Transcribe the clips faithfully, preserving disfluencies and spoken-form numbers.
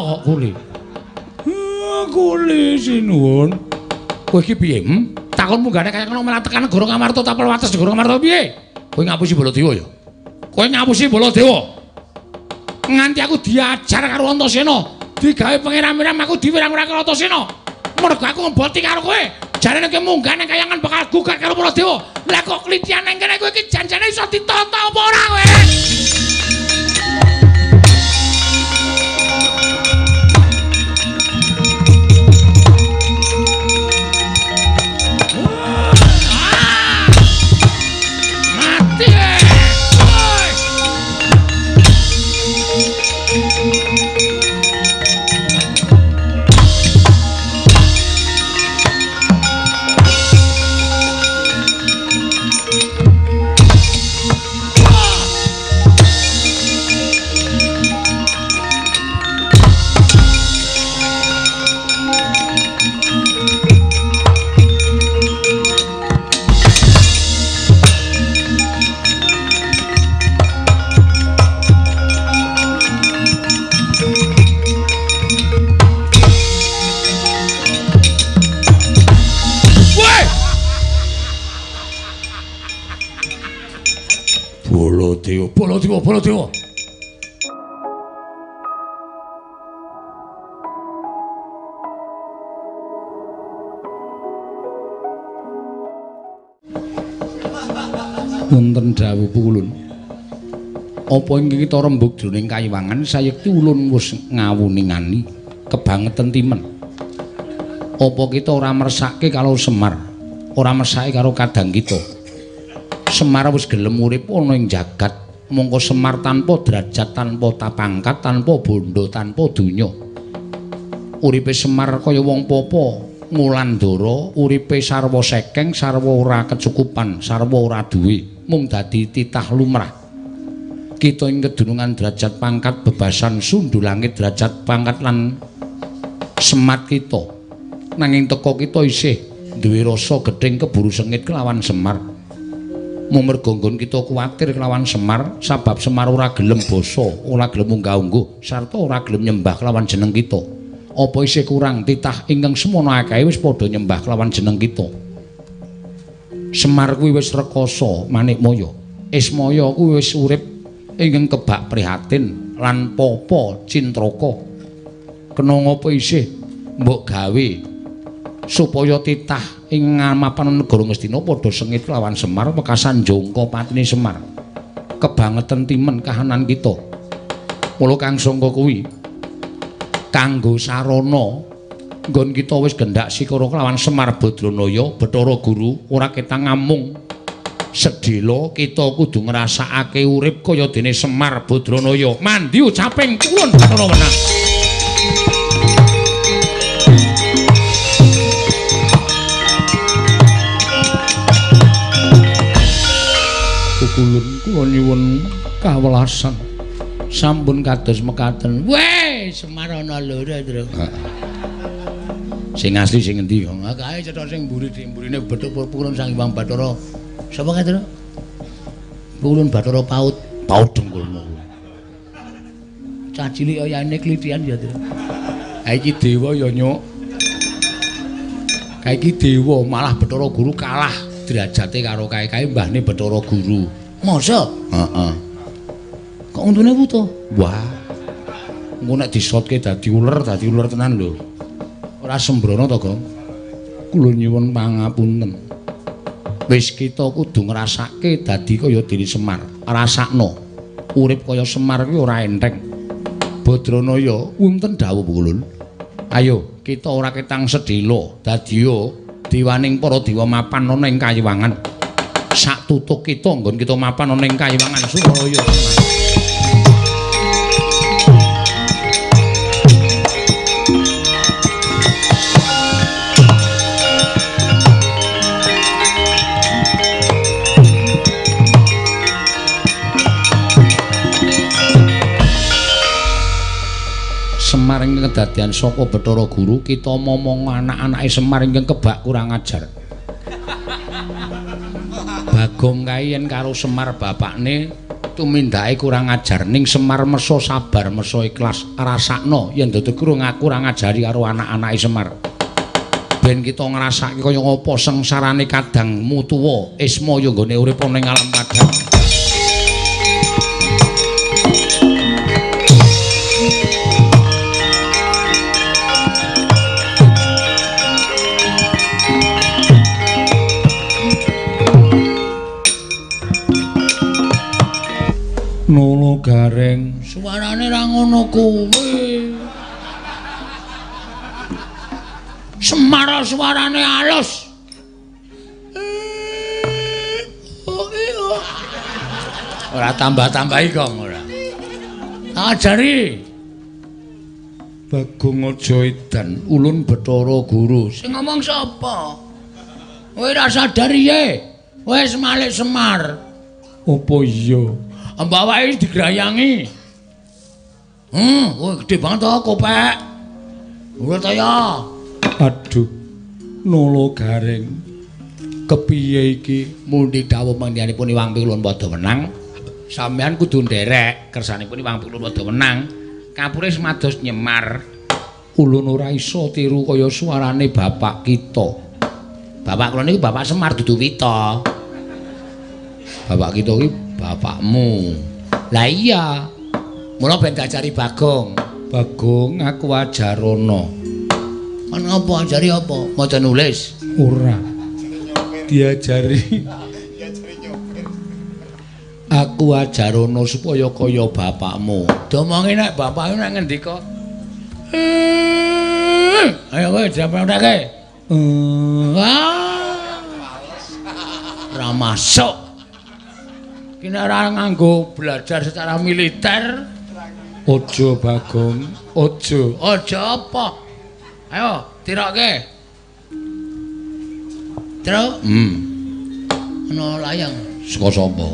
kok kuli. Kuli sinuwun. Kowe iki piye? Hm? Takon munggane kaya ngono malah tekan Negara Ngamarta tapel wates Negara Ngamarta piye? Kowe ngapusi Baladewa ya? Kowe ngapusi Baladewa. Nganti aku diajar karo Antasena, digawe pangeran-pangeran aku diwirang-wirang karo Antasena. Mergo aku ngeboti karo kowe. Jarene kowe munggah nang kayangan bakal gugat karo Baladewa. Lah kok klitian nang kene kowe iki janjane iso ditonton apa ora kowe? Baladewa, Baladewa, Baladewa. Wonten dawuh Pukulun. Apa ingkang kita rembug jroning kayiwangan sayekti ulun wis ngawuningani kebangetan timen. Apa kita ora mersake karo Semar, ora mersake karo kadang kita. Semar wis gelem urip ana ing jagat, mongko Semar tanpa derajat, tanpa tapangkat, tanpa bondo, tanpa donya. Uripe Semar kaya wong popo, ngulandara, uripe sarwa sekeng, sarwa ora kecukupan, sarwa ora duwe, mung dadi titah lumrah. Kita ing kedunungan derajat pangkat bebasan sundu langit derajat pangkat lan semat kita. Nanging teka kita isih duwe rasa gedhing keburu sengit kelawan Semar. Mung merga nggon kita kuwatir kelawan Semar, sabab Semar ora gelem basa, ora gelem unggah-ungguh, sarta ora gelem nyembah kelawan jeneng kita. Apa isih kurang titah ingkang semono akeh wis padha nyembah kelawan jeneng kita. Semar kuwi wis rekoso manikmaya. Ismaya kuwi wis urip ingkang kebak prihatin lan papa cintraka. Kena ngapa isih mbok gawe supaya titah ing ngamapan negara Ngastina padha sengit lawan Semar wekasan jangka patine Semar. Kebangetan timen kahanan kita. Mula kang sangka kuwi kanggo sarana nggon kita wis gendak sikara kelawan Semar Badranaya, Bathara Guru ora ketang ngamung sedhela kita kudu ngrasakake urip kaya dene Semar Badranaya. Mandi ucaping kulun Bathara menang. Kulun kula nyuwun kawelasan sampun kados mekaten. Weh, Semar ana loro, Tru. Sing asli sing endi? Kae cetha sing mburi mburine Bathara Kulun Sang Hyang Bathara. Sapa kae, Tru? Kulun Bathara Paut, Paut dengkulmu. Cah cilik oyane klitian ya, Tru. Ha iki dewa ya, Nyuk. Kae iki dewa, malah Bathara Guru kalah derajate karo kae-kae mbahne Bathara Guru. Masa? Heeh. Kok untune putu? Wah. Engko nek disotke dadi uler, dadi uler tenan lho. Ora sembrono to, Gong. Kula nyuwun pangapunten. Wis kita kudu ngrasake dadi kaya dene Semar. Rasakno. Urip kaya Semar kuwi ora enteng. Badranaya wonten dawuh Kulun. Ayo, kita ora ketang sedhela dadi diwaning para dewa mapan ana ing kayiwangan. Sak tutuk kita nggon kita mapan ana ing kayiwangan Suraya. Semar ing kedadian saka Bathara Guru kita momong anak-anake Semar ingkang kebak kurang ajar. Bagong kae yen karo Semar bapakne tumindake kurang ajar ning Semar meso sabar meso ikhlas rasakno yen dudu guru ngaku ora ngajari karo anak-anake Semar. Ben kita ngrasake kaya apa sengsarane kadang mutuwa isma ya nggone urip ning alam padang. Nolo gareng suarane ra ngono kuwi. Semar suarane halus. Ora tambah-tambahi kok ora. Ajari. Bagong aja edan, ulun Bathara Guru. Sing ngomong sapa? Kowe ra sadar ye. Wis malik Semar. Apa iya? Mbawake digrayangi. Hmm, kowe gedhe banget to kopek. Ora ta ya. Aduh. Nolo gareng. Kepiye iki? Mundi dawuh mangdanipun Iwang Pilun padha menang. Sampeyan kudu nderek kersanipun Iwang Pilun padha menang. Kapure semados nyemar. Ulun ora iso tiru kaya suarane bapak kita. Bapak kula niku Bapak Semar dudu Wita. Bapak kita iki bapakmu. Lah iya. Mula ben diajari Bagong. Bagong aku ajarono. Kan apa ajari apa? Maca nulis. Ora. Diajari. Aku ajarono supaya kaya bapakmu. Domongi nek bapakmu nek ngendika. Ayo kowe diaprakake. Wah. Ora masuk. Kene ora nganggo belajar secara militer. Aja Bagong, aja. Aja apa? Ayo, tiroke. Tiro? Hmm. Ana layang. Saka sapa?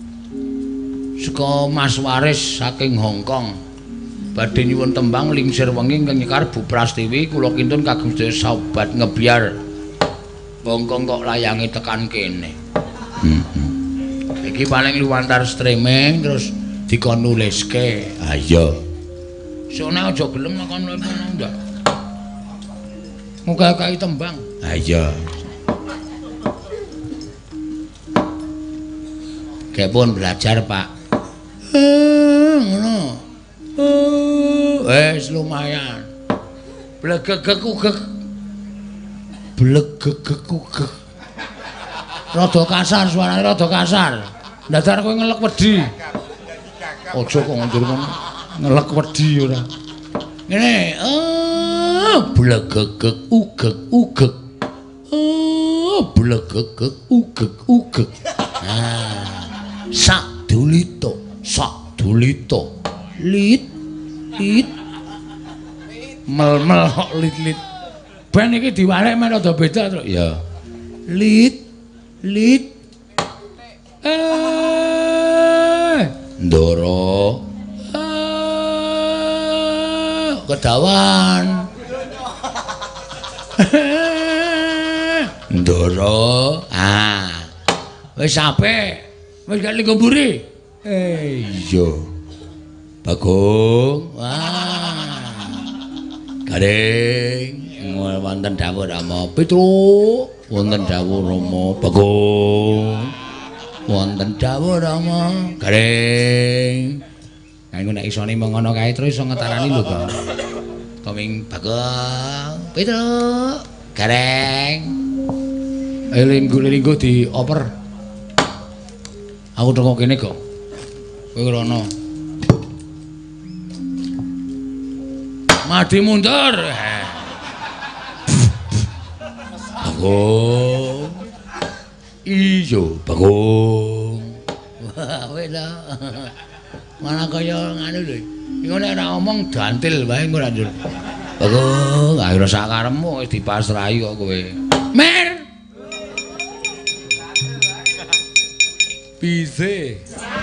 Saka Mas Waris saking Hong Kong. Badhe nyuwun tembang lingsir wengi ingkang nyekar Bu Prastiwi kula kintun kagem sedaya sahabat ngebiar. Bongkong kok layange tekan kene. Heeh. Iki paling luwantar streaming terus dikon nuliske. Ha iya. Sone aja gelem nekon ngono ndak. Muga-muga tembang. Ha iya. Kepun belajar, Pak. Eh, ngono. Eh, wis lumayan. Blegegek-ugek. Blegegek-ugek. Rada kasar suarane, rada kasar. Ndadar kowe ngelek wedi. Aja kok ngundur ngono. Ngelek wedi ora. Ngene, eh blegegek ugek ugek. Oh, blegegek ugek ugek. Nah, sak dulito, sak dulito. Lit lit. Mel-mel kok lit-lit. Ben iki diwalek men rada beda to. Ya. Lit lit eh ndoro eh kedawan ndoro ah wis apik wis gak linggo mburi eh iya Bagong wah gareng wonten dawuh Rama Pitruk wonten dawuh Rama Bagong wonten dawuh Rama gareng kanggo nek isone mengono kae terus iso ngetarani lho kok koming Bagong Pitruk gareng ayo linggo-linggo dioper aku teko kene kok kowe rono mati mundur Bagong iya Bagong wah wena mana kaya nganu lho iku nek ora ngomong dantil wae engko ra njur Bagong ayo sak karepmu wis dipasrahi kok kowe mer pise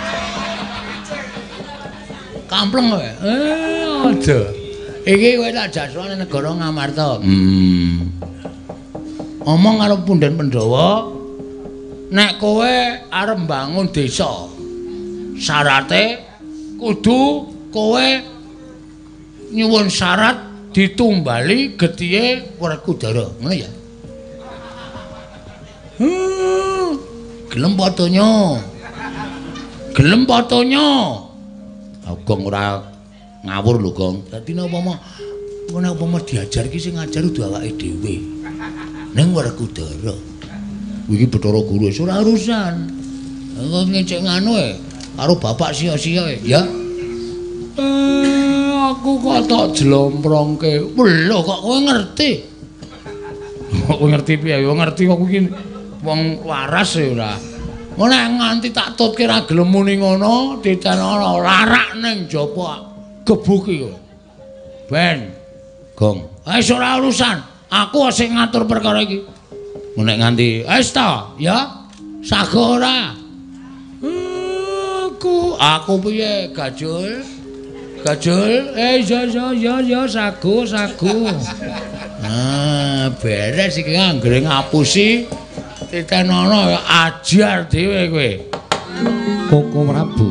kampleng kowe eh aja iki kowe tak jaswane negara Ngamarta hmm omong karo Punden Pandhawa nek kowe arep mbangun desa Syarate kudu kowe nyuwun syarat ditumbali gethihe Werkudara. Ngono ya. Hmm, gelem fotonya. Gelem fotonya. Gong ora ngawur lho, Gong. Dadi napa mah ngono apa mah diajar ki sing ngajar kudu awake dhewe. Ning Werkudara. Iki Bathara Guru wis ora urusan. Engko ngecek nganu e karo bapak sia-sia e, ya. Eh, aku kok tok jlomprongke. Lho kok kowe ngerti? Kok kowe ngerti piye? Yo ngerti kok iki wong waras e ora. Ngono nek nganti tak tutke ra gelem muni ngono, dicanono larak ning jaba gebuki kowe. Ben, Gong. Wis ora urusan. Aku sing ngatur perkara iki. Nek nganti wis ta, ya. Sago ora? Aku, aku piye, Gajul? Gajul, eh ya ya ya ya sago sago. Ah, beres iki anggere ngapusi titenono ya ajar dhewe kowe. Koko Prabu.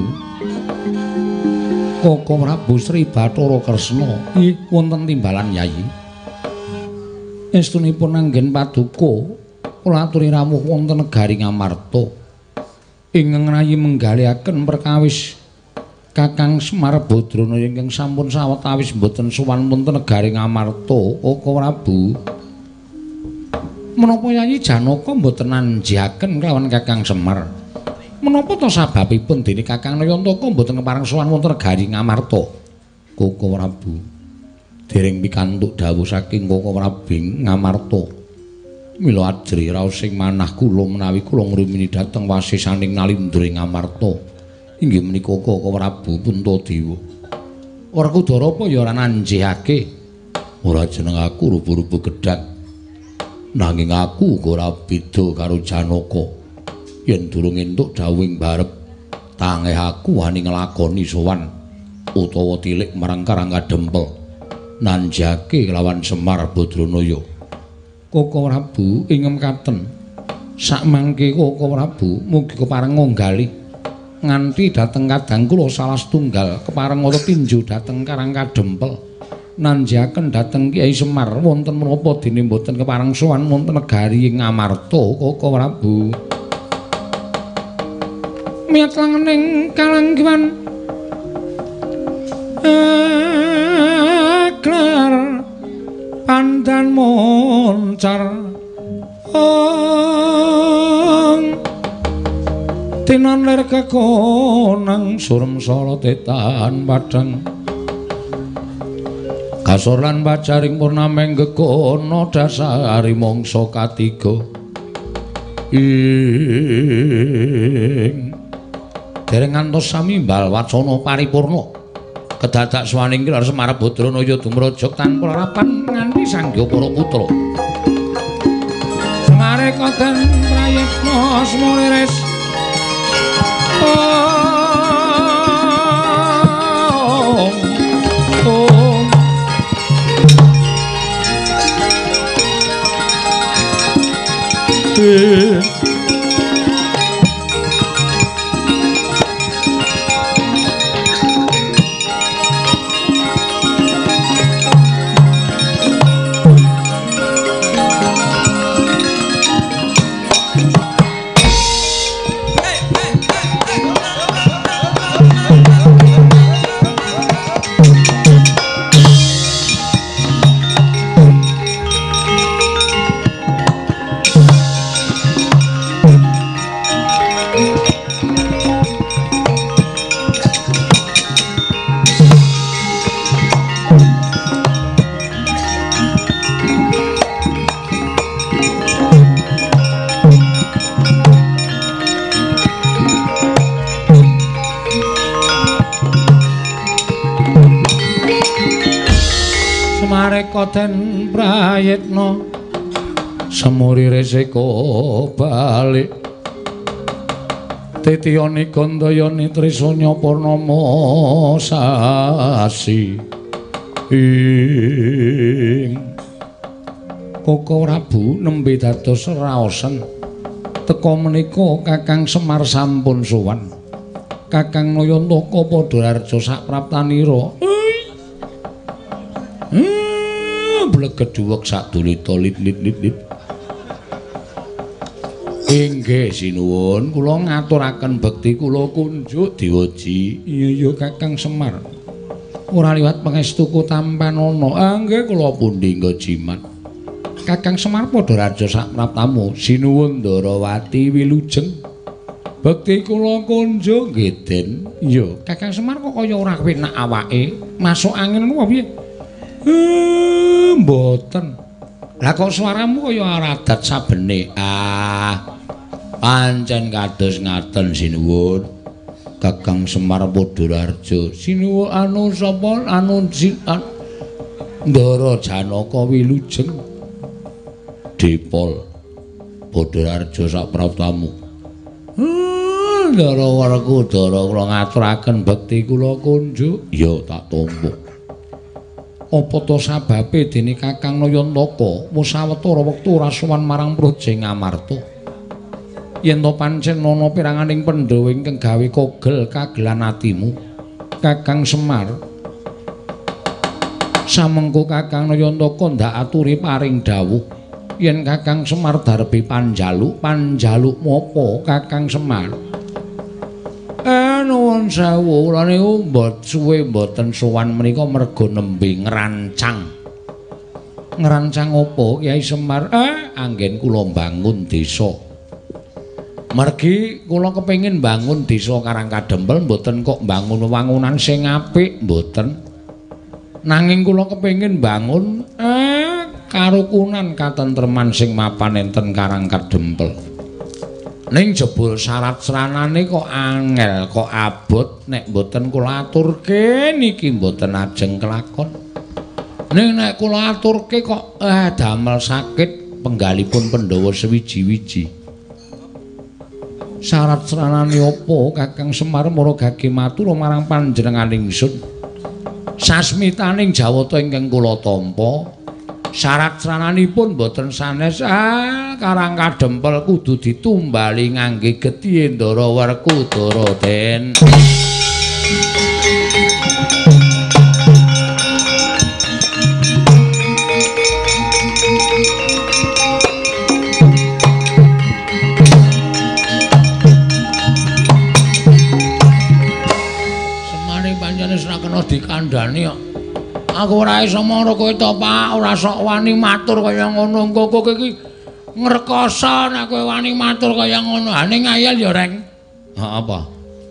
Koko Prabu Sri Bathara Kresna. Nggih, wonten timbalan Yayi. Estunipun anggen paduka kula aturi rawuh wonten negari Ngamarta. Ingkang rayi menggaliaken perkawis Kakang Semar Badrana ingkang sampun sawetawis mboten sowan wonten negari Ngamarta, Koko Prabu. Menapa Yayi Janaka mboten nanjihaken kelawan Kakang Semar? Menapa to sababipun dene Kakang Nayantaka mboten kepareng sowan wonten negari Ngamarta, Koko Prabu? Dereng pikantuk dawuh saking Koko Prabu Ngamarta. Mila ajri raos sing manah kula menawi kula ngrimini dhateng wasisaning Nalindra Ngamarta. Inggih menika Koko Prabu Puntadewa. Werkudara apa ya ora nanjihake? Ora jeneng aku rupa-rupa gedhang. Nanging aku uga ora beda karo Janaka. Yen durung entuk dawuhing barep, tangeh aku wani nglakoni sowan utawa tilik marang Karangga Dempel. Nanjake kelawan Semar Badranaya. Koko Prabu ingem katen. Sakmangke Koko Prabu mugi kepareng nggali nganti dhateng kadang kula salah setunggal kepareng ngata tinju dhateng Karangga Dempel. Nanjaken dhateng Kyai Semar wonten menapa dene mboten kepareng sowan wonten negari Ngamarta, Koko Prabu. Miat langening kalanggiwan aklar pandan moncar ong tinon ler kekonang surem solo tetan padang kasor lan bacaring purnameng gekono dasari mongso katiga ing dereng ngantos samimbal wacana paripurna kedadak swaning Kilar Semar Badranaya dumrajog tanpa rapan nganti sanggya para putra. Semare koten prayitna asmaliris. Om Om Eh koten prayitna semuri resika balik titiyane gandayane trisanya purnama sasi ing Koko Prabu nembe dados raosen teka menika Kakang Semar sampun sowan Kakang Nayantaka padha arja sak praptanira. Hmm, bleget duwek sak dolita lit-lit-lit. Inggih sinuwun, kula ngaturaken bekti kula kunjuk diwaji. Iya ya Kakang Semar. Ora liwat pangestuku tampan ana. Ah nggih kula pundi nggo jimat. Kakang Semar padha raja sak praptamu. Sinuwun Ndarawati wilujeng. Bekti kula kunjuk nggih Den. Iya, Kakang Semar kok kaya ora kepenak awake. Masuk angin ngono piye? Eh, mboten. Lah kok suaramu kaya aradat sabene. Ah. Pancen kados ngaten sinuwun. Kakang Semar Padhararja. Sinuwun anu sapa anu Ndara Janaka wilujeng. Dipol Padhararja sak praptamu. Hmm, Ndara Werkudara kula ngaturaken bekti kula kunjuk. Ya tak tampa. Apa to sababe dene Kakang Nayantaka musawetara wektu ora sowan marang Praja Ngamarta? Yen to pancen ana piranganing Pandhawa ingkang gawe kogel kagelan atimu, Kakang Semar. Samengko Kakang Nayantaka ndak aturi paring dawuh yen Kakang Semar darbi panjaluk, panjaluk mopo Kakang Semar? Eh nuwun sewu, kula niku mbot suwe mboten sowan menika merga nembe ngrancang. Ngrancang apa Kyai Semar? Eh anggen kula bangun desa. Margi kula kepengin bangun desa Karangkadempel mboten kok bangun wangunan sing apik mboten. Nanging kula kepengin bangun eh karukunan katentreman sing mapan enten Karangkadempel. Ning jebul syarat sranane kok angel kok abot nek mboten kula aturke niki mboten ajeng kelakon. Ning nek kula aturke kok eh damel sakit penggalipun Pandhawa sewiji-wiji. Syarat seranane apa Kakang Semar maragake matur marang panjenenganing ingsun. Sasmitaning jawata ingkang kula tampa, syarat serananipun boten sanes. Ah, Karangkadempel kudu ditumbali ngangge getih Ndara Werkudara Den. Dikandani kok. Aku ora iso mara kowe to, Pak. Ora sok wani matur kaya ngono. Engko kowe iki ngrekoso nek kowe wani matur kaya ngono. Ha ning ngayal ya, Reng. Ha apa?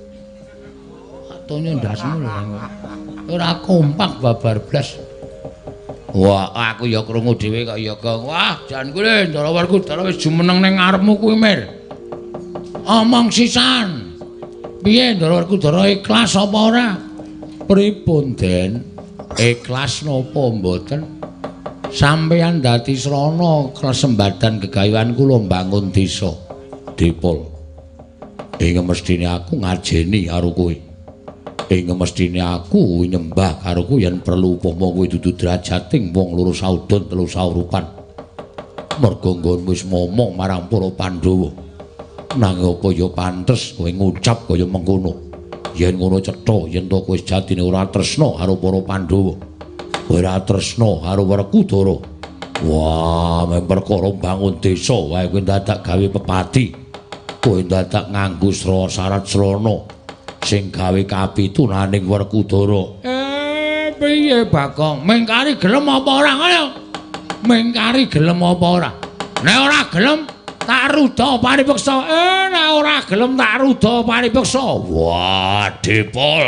Atone ndasmu lho, Reng. Ora kompak babar blas. Wah, aku ya krungu dhewe kok ya, Gong. Wah, jan kuwi Ndara Werkudara wis jumeneng ning ngarepmu kuwi, Mir. Omong sisan. Piye Ndara Werkudara ikhlas apa ora? Pripun Den? Ikhlas napa mboten? Sampeyan dadi srana kesembadan gegayuhan kula mbangun desa. Dipol. Ing mestine aku ngajeni karo kowe. Ing mestine aku nyembah karo kowe yen perlu upama kowe dudu drajating wong loro saudon telu saurupan. Merga nggonmu wis momong marang para Pandhawa. Nanging apa ya pantes kowe ngucap kaya mengkono. Yen ngono cetha yen to kowe jatine ora tresna karo para Pandhawa. Ora tresna karo Werkudara. Wah, mung perkara bangun desa wae kowe dadak gawe pepati. Kowe dadak nganggo syarat srana sing gawe kapitunaning Werkudara. Eh, piye Bakong? Mengkari gelem apa ora ngono? Mengkari gelem apa ora? Nek ora gelem tak rudha paripeksa. Eh, nek ora gelem tak rudha paripeksa. Wah, Dipol.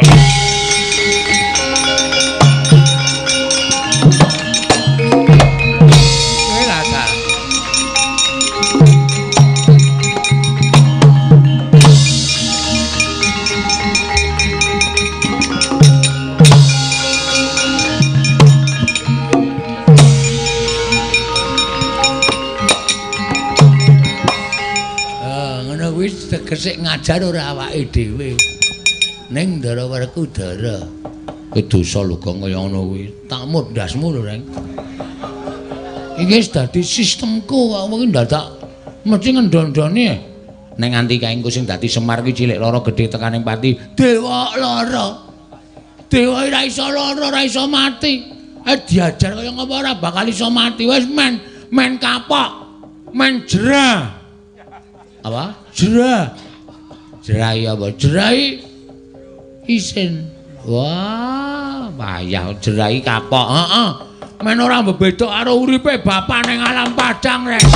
Tegese ngajar ora awake dhewe. Ning Ndara Werkudara. Kowe dosa lho Gong kaya ngono kuwi. Tak mundasmu lho, Reng. Iki wis dadi sistemku, kowe iki ndadak mesti ngendondoni. Ning nganti kae engko sing dadi Semar ki cilik lara gedhe tekaning pati. Dewa lara. Dewa ora iso lara, ora iso mati. Eh diajar kaya ngapa ora bakal iso mati. Wis men, men kapok. Men jerah. Apa? Jerah. Jerai apa? Jerai isin. Wah, payah jerai kapok. Heeh. Men ora mbebedok karo uripe bapak ning alam padang rek.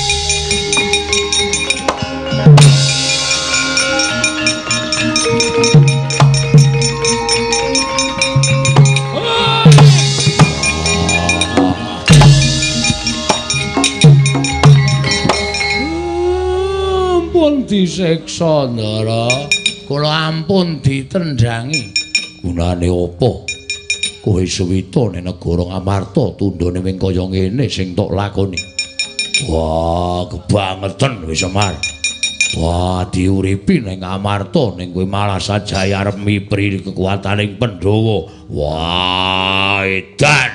Ampun disiksa Ndara. Kula ampun ditendangi. Gunane apa? Kowe suwita ning negara Ngamarta tundhone wing kaya ngene sing tok lakoni. Wah, kebangetan wis Semar. Wah, diuripi ning Ngamarta ning kowe malah sajaya arep mipri kekuataning Pandhawa. Wah, edan.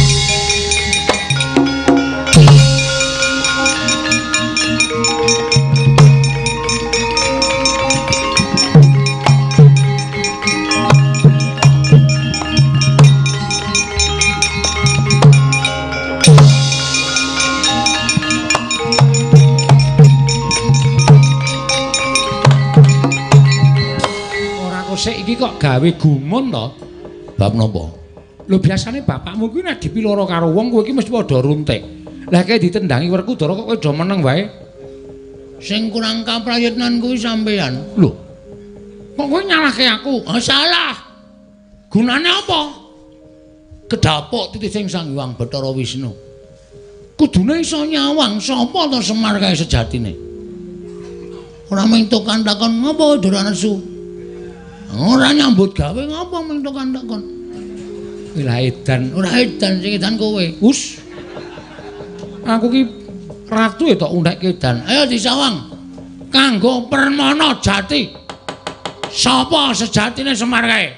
Sik iki kok gawe gumun to? Bab napa? Lho biasane bapakmu kuwi nek dipiloro karo wong kowe iki mesti padha runtik. Lah kae ditendangi Werkudara kok kowe do meneng wae. Sing kurang kaprayitnan kuwi sampean. Lho. Kok kowe nyalahke aku? Ah salah. Gunane apa? Kedapuk titi sing Sang Hyang Bathara Wisnu. Kudune iso nyawang sapa to Semar kae sejatine. Ora mentuk kantakon ngopo ora nesu. Ora nyambut gawe ngapa mentok kantakon. Lah edan, ora edan sing edan kowe. Us. Aku ki ratu ya tok undhek edan. Ayo disawang. Kanggo permana jati. Sapa sejatine Semar kae?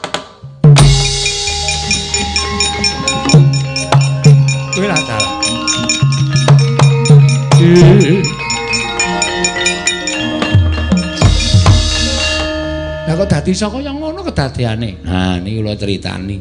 Kowe lah dalah. Lah kok dadi saka yang ngono kedadeane. Nah niki kula critani.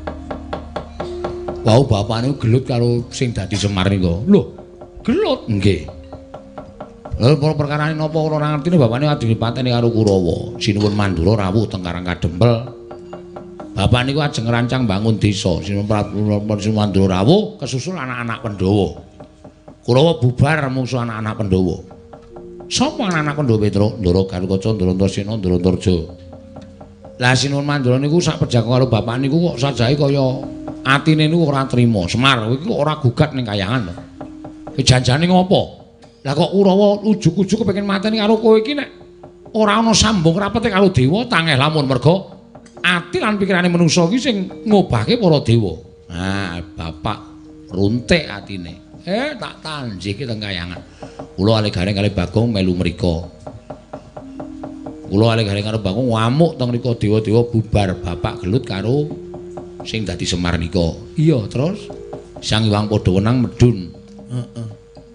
Wau bapak niku gelut karo sing dadi Semar niku. Lho, gelut nggih. Lha perkarane napa ora ngertine bapakne adu dipateni karo Kurawa. Sinuwun mandura rawuh teng Karang Kadempel. Bapak niku ajeng ngrancang bangun desa. Sinuwun mandura rawuh kesusul anak-anak Pandhawa. Kurawa bubar musuh anak-anak Pandhawa. Sapa anak-anak Pandhawa Petruk? Ndara Garukaca, Ndara Antarsena, Ndara Antarja. Lah Sinuwun Mandura niku sak pejago karo bapak niku kok sajahe kaya atine niku ora trima. Semar iki kok ora gugat ning kayangan to. Ki janjane ngopo? Lah kok Kurawa ujug-ujug kepengin mateni karo kowe iki nek ora ana sambung rapete karo dewa tangeh lamun merga ati lan pikirane manungsa iki sing ngobahke para dewa. Nah, bapak runtik atine. Eh tak tanjiki teng kayangan. Kula ale gareng kali Bagong melu mrika. Kula ale gareng karo Bagong ngamuk teng mrika dewa-dewa bubar bapak gelut karo sing dadi Semar nika. Iya, terus Sang Hyang padha wenang medhun. Heeh.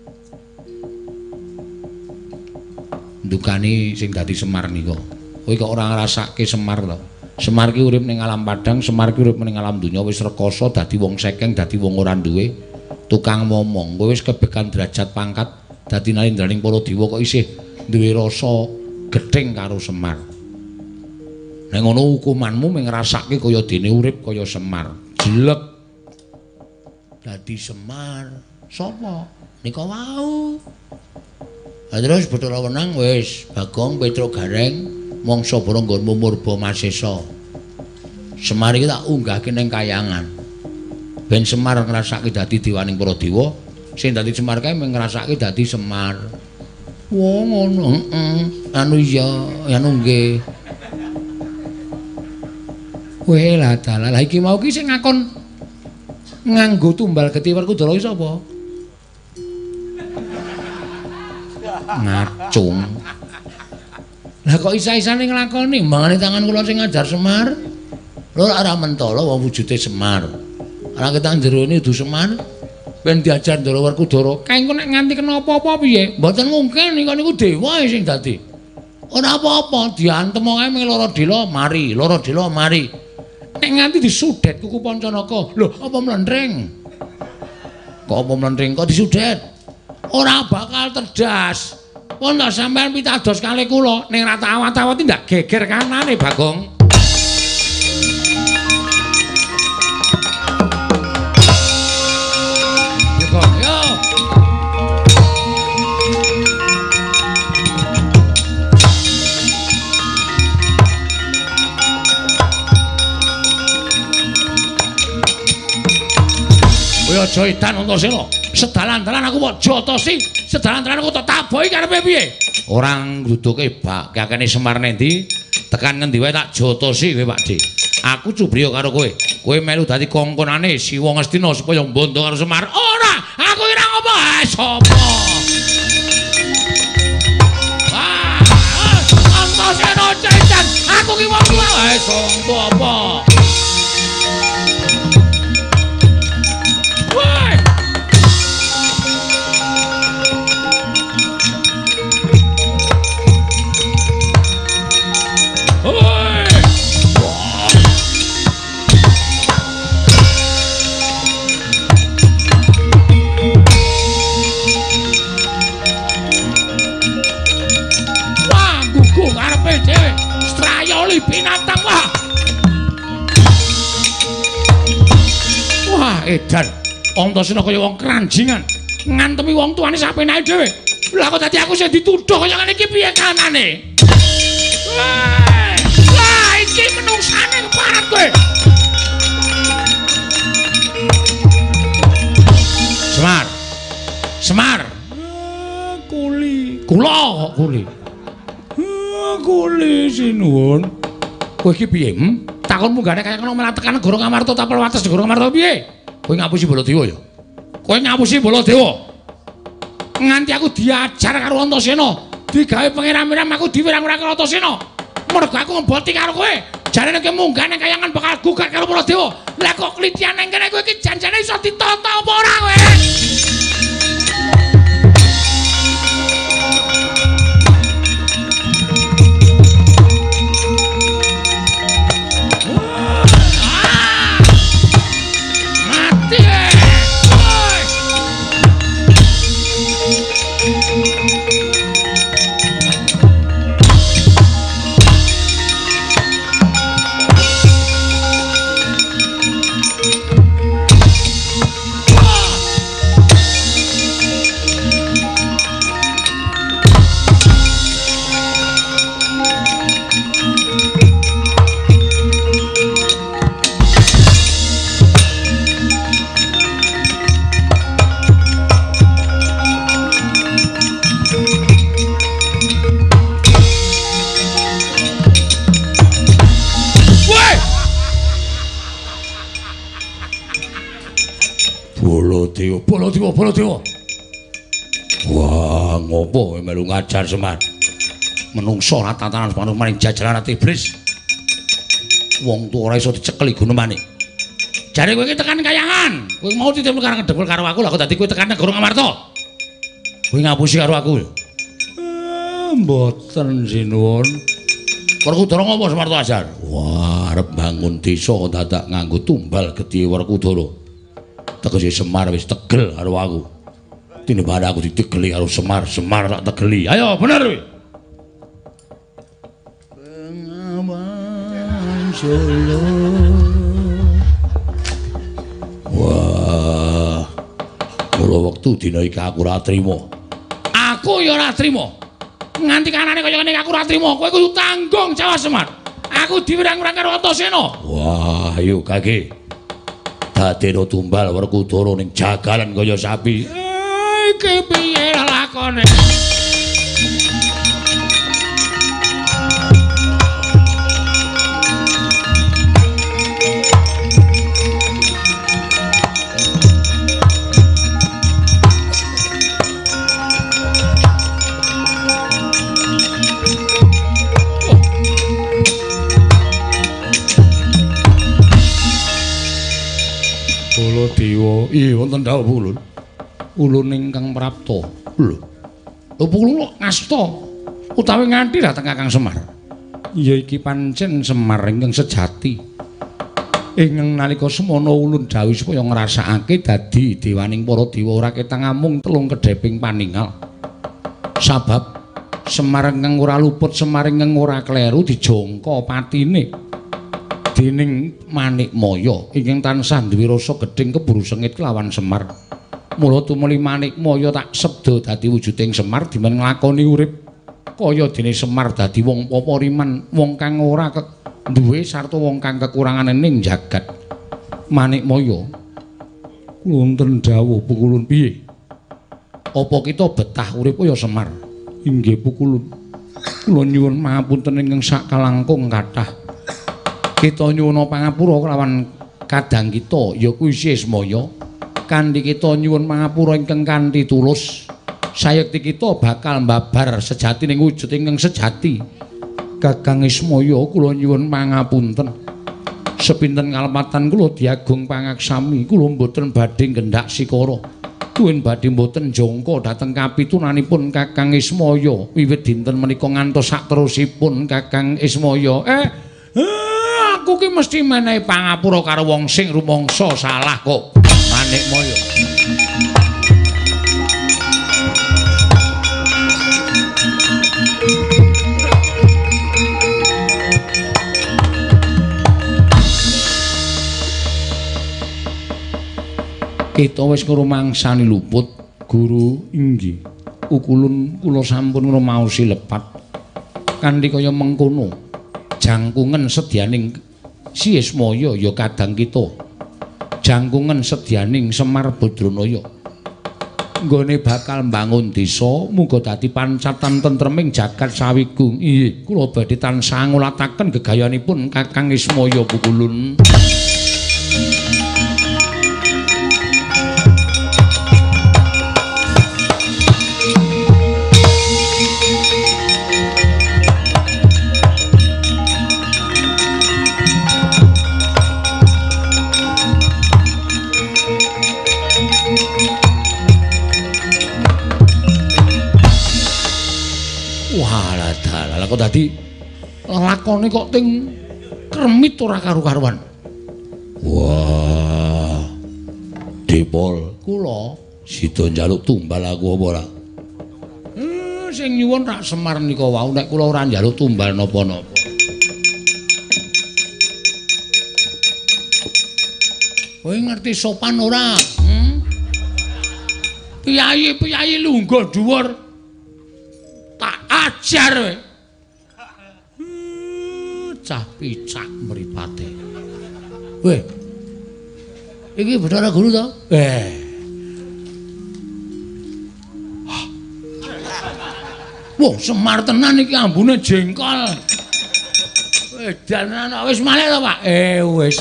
Ndukani sing dadi Semar nika. Kowe kok ora ngrasake Semar to? Semar ki urip ning alam padang, Semar ki urip ning alam donya wis rekoso dadi wong sekeng, dadi wong ora duwe tukang momong. Kowe wis kebekan derajat pangkat dadi nalindraning para dewa kok isih duwe rasa gething karo Semar. Nek ngono hukumanmu mung ngrasake kaya dene urip kaya Semar. Jelek dadi Semar. Sapa? Nika wau. Lah terus Bathara Wenang wis Bagong Petruk Gareng mangsa bara nggonmu Murba Masesa. Semar iki tak unggahke ning kayangan. Ben Semar ngrasake dadi dewaning para dewa, sing dadi Semar kae mung ngrasake dadi Semar. Wong ngono, heeh. Anu iya, anu nggih. Kowe lah dalah. Lah iki mau ki sing ngakon nganggo tumbal Geti Werkudara iki sapa? Ngacung. Lah kok isa-isane nglakoni mbangane tangan kula sing ngajar Semar. Lho ora mentala wong wujude Semar. Ora ketang jerone udu Semar. ben diajar Ndara Werkudara. Kae engko nek nganti kena apa-apa piye? Mboten mungkin niku niku dewa sing dadi. Ora apa-apa, diantem wae mung loro dela mari, loro dela mari. Nek nganti disudet kuku Pancanaka, lho apa mlendring? Kok apa mlendring kok disudet? Ora bakal terdas. Pun tak sampean pitados kalih kula ning rata awat-awati ndak geger kanane, Bagong. Kowe aja edan Antasena. Sedalan-dalan aku kok jotosi, sedalan-dalan aku tak tabohi karepe piye? Ora ngruduke bak kakene Semar nendi, tekan ngendi wae tak jotosi kowe Pakde. Aku cubriya karo kowe. Kowe melu dadi kongkonane Siwa Ngastina supaya mbondo karo Semar. Ora, aku ora ngopo. Ah, sapa? Wah, Antasena cecan. Aku ki wong tuwa. Ah, sapa apa? Binatang wah. Wah, edan. Antasena kaya wong kranjingan. Ngantemi wong tuane sapenake dhewe. Lah kok dadi aku sing dituduh kaya ngene iki piye kanane? Lah iki menungsane keparat kowe. Semar. Semar. Kuli. Kula kok kuli. Kuli sinuwun. Kowe iki piye? Hmm? Takon munggane kaya kena melat tekan negara Ngamarta tapel wates negara Ngamarta piye? Kowe ngapusi Baladewa ya? Kowe ngapusi Baladewa. Nganti aku diajar karo Antasena, digawe pangeran-pangeran aku diwirang-wirang karo Antasena. Mergo aku ngeboti karo kowe. Jarene kowe munggane kayangan bakal gugat karo Baladewa. Lah kok klitian ning kene kowe iki janjane iso ditonton apa ora kowe? Baladewa, Baladewa. Wah, ngopo kowe melu ngajar Semar? Menungso ora tatanan manung maring jajaran ati iblis. Wong tuwa ora iso dicekeli gunemane. Jare kowe iki tekan kayangan. Kowe mau ditempel karo ngedempel karo aku, lha kok dadi kowe tekan negara Ngamarta. Kowe ngapusi karo aku. Eh, mboten sinuwun. Werkudara ngopo Semar Ajar? Wah, arep bangun desa dadak nganggo tumbal gedhe Werkudara. Tegese Semar wis tegel karo aku. Tinembane aku ditegeli karo Semar, Semar tak tegeli. Ayo bener kowe. Bengawan Solo. Wah. Mula wektu dina iki aku ora trima. Aku ya ora trima. Nganti kanane kaya ngene aku ora trima. Kowe kudu tanggung jawab Semar. Aku diwirang-wirang karo Antasena. Wah, ayo kage. Dadeno tumbal Werkudara ning jagalan kaya sapi. Iki piye lakone? Baladewa Oh, iya wonten dawuh Pukulun. Ulun ingkang prapta. Lho. Lho Pukulun ngasta utawi nganti dhateng Kakang Semar. Iya iki pancen Semar ingkang sejati. Ingkang nalika semana ulun dawuh supaya ngrasakake dadi dewaning para dewa ora ketang amung telung kedheping paningal. Sabab Semar ingkang ora luput, Semar ingkang ora kleru dijangka patine dening Manikmaya ingkang tansah duwe rasa gedhing keburu sengit kelawan Semar. Mula tumuli Manikmaya tak sebda dadi wujuding Semar dimen nglakoni urip kaya dene Semar dadi wong papariman, wong kang ora duwe sarta wong kang kekurangan ning jagat. Manikmaya wonten dawuh Pukulun piye? Apa kita betah urip kaya Semar? Inggih Pukulun. Kula nyuwun pangapunten ingkang sakalangkung kathah. Kita nyuwun pangapura kelawan kadang kita ya kuwi Sesmaya. Kanthi kita nyuwun pangapura ingkang kanthi tulus. Sayekti kita bakal mbabar sejatining wujud ingkang sejati. Kakang Ismaya kula nyuwun pangapunten. Sepinten kalepatan kula diagung pangaksami, kula mboten badhe nggendak sikara. Kuwi badhe mboten jangka dhateng kapitunanipun Kakang Ismaya wiwit dinten menika ngantos sakterusipun Kakang Ismaya. Eh, eh aku ki mesti menehi pangapura karo wong sing rumangsa salah kok. Manikmaya. Kita wis ngrumangsani luput, Guru. Inggih. Ukulun kula sampun ngrumaosi lepat. Kanthi kaya mengkono, jangkungen sedyaning Sesmaya ya kadang kita. Jangkungen sedyaning Semar Badranaya. Nggone bakal mbangun desa, muga dadi pancatan tentreming jagat sawigung. Inggih, kula badhe tansah ngulataken gegayanipun Kakang Ismaya Pukulun. Kok dadi lakone kok ting kremit ora karu-karuan. Wah. Dipol, kula sida njaluk tumbal aku apa ora? Hmm, sing nyuwun rak Semar nika wau nek kula ora njaluk tumbal napa-napa. Kowe ngerti sopan ora? Hmm? Piyayi-piyayi lungguh dhuwur. Tak ajar kowe. Cah picak mripate. Weh. Iki Bathara Guru to? Eh. Wah, Semar tenan iki ambune jengkol. Edan ana wis malih to, Pak? Eh, wis.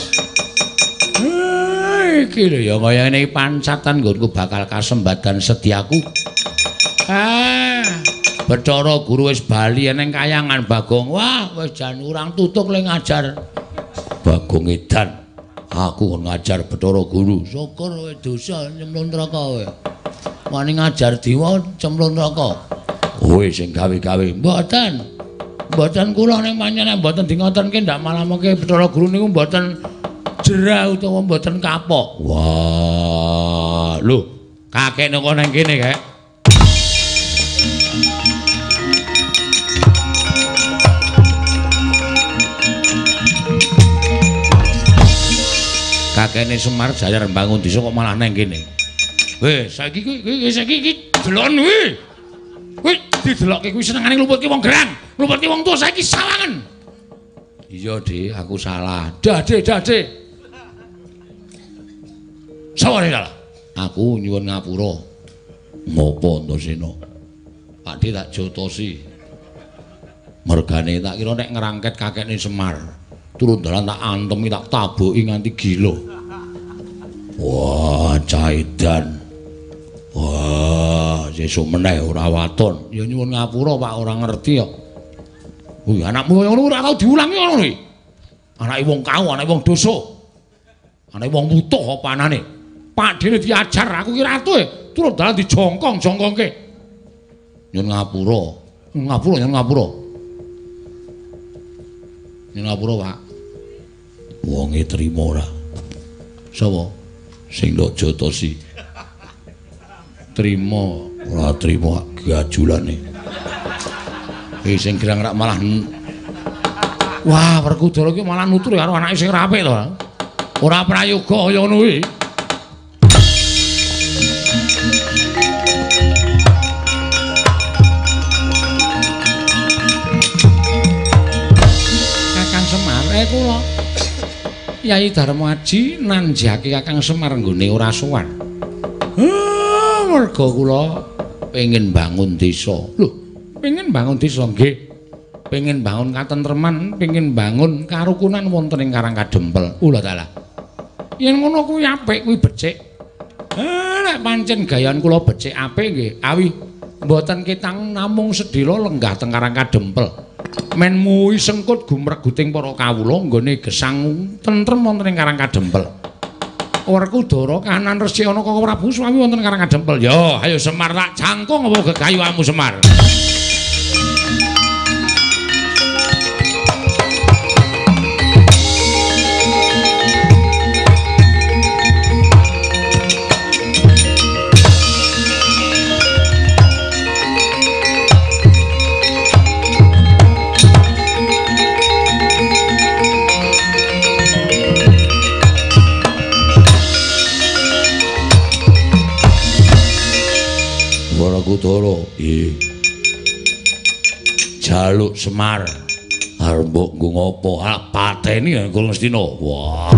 Eh, iki lho ya kaya ngene pancatan nggonku bakal kasembadan sediaku. Ah. Bathara Guru wis bali ning kayangan Bagong. Wah, wis jan urang tutuk le ngajar. Bagong edan. Aku kon ngajar Bathara Guru. Syukur kowe dosa nyemplung neraka kowe. Wani ngajar diwa cemplung neraka. Kowe sing gawe-gawe. Mboten. Mboten kula ning pancen mboten di ngotenke ndak malamake Bathara Guru niku mboten jerah utawa mboten kapok. Wah, lho, kakek nang ning kene kae. Kakene Semar jajar mbangun desa kok malah nang kene. Weh, saiki kuwi saiki iki delon kuwi. Kuwi didelokke kuwi senengane ngluputke wong gerang, ngluputke wong tuwa saiki sawangen. Iya, Dik, aku salah. Dade, dade. Saware salah. Aku nyuwun ngapura. Ngopo Antasena? Pakde tak jotosi. Mergane tak kira nek ngrangket kakekne Semar. Turun dalan tak antemi tak taboki nganti gila. Wah, caidan. Wah, sesuk meneh ora waton. Ya nyuwun ngapura Pak, ora ngerti kok. Wih, anakmu kaya ngono ora tau diulangi ngono iki. Anake wong kau, anake wong dosa. Anake wong butuh apa anane? Pakdene diajar aku ki ratu e. Turun dalan dijongkong-jongkongke. Nyun ngapura. Ngapura nyun ngapura. Nyun ngapura, Pak. Wonge trima ora? Sapa? Sing ndok jotosi. Trima, ora trima gajulane. Eh sing girang rak malah wah, Werkudara ki malah nutur karo anake sing rapik to. Ora prayoga kaya ngono kuwi. Kakang Semar, eh kula Yai Darmaji nanjake Kakang Semar nggone ora sowan. Ah, merga kula pengin bangun desa. Lho, pengin bangun desa nggih. Pengin bangun katentreman, pengin bangun karukunan wonten ing Karang Kadempel. Ulah dalah. Yen ngono kuwi apik, kuwi becik. Eh, nek pancen gayan kula becik apik nggih, awi mboten ketang namung sedhela lenggah teng Karang Kadempel. Men muwi sengkut gumreguting para kawula nggone gesang tentrem wonten ing Karang Kadempel. Werkudara kahanan resik ana Kaka Prabu Swami wonten Karang Kadempel. Yo, ayo Semar tak jangkung apa gegayuhanmu Semar. Werkudara, nggih. Jaluk Semar. Arep mbok nggo ngopo? Ah pateni Kul Ngastina. Wah.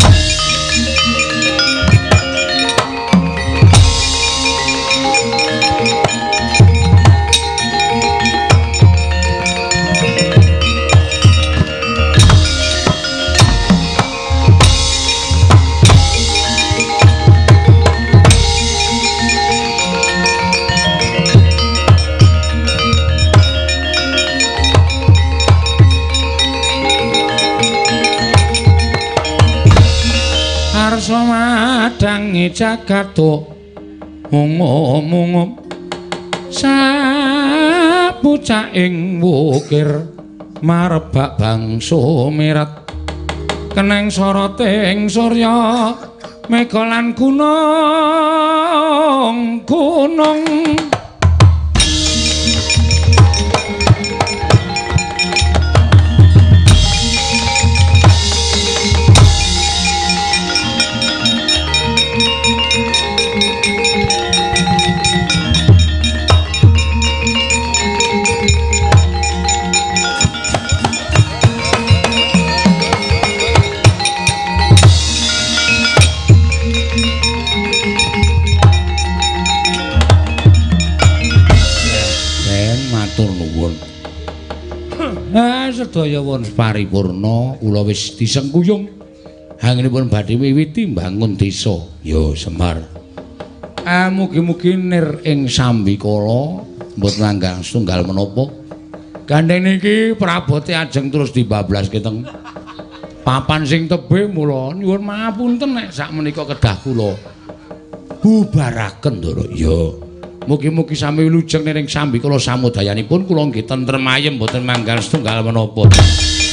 Madangi jagato mungum-mungum sapucaing wukir marebak bangsa mirat keneng soroting surya mega lan gunung gunung sedaya won paripurna kula wis disengkuyung anginipun badhe miwiti mbangun desa ya Semar. Ah mugi-mugi nir ing sambikala mboten langgang setunggal menapa gandeng niki prabote ajeng terus dibablaske teng papan sing tebih mula nyuwun mapunten nek sakmenika kedah kula bubaraken Ndara. Ya mugi-mugi sami wilujeng ning sambikala samudayanipun kula nggih tentrem ayem mboten manggal setunggal menapa.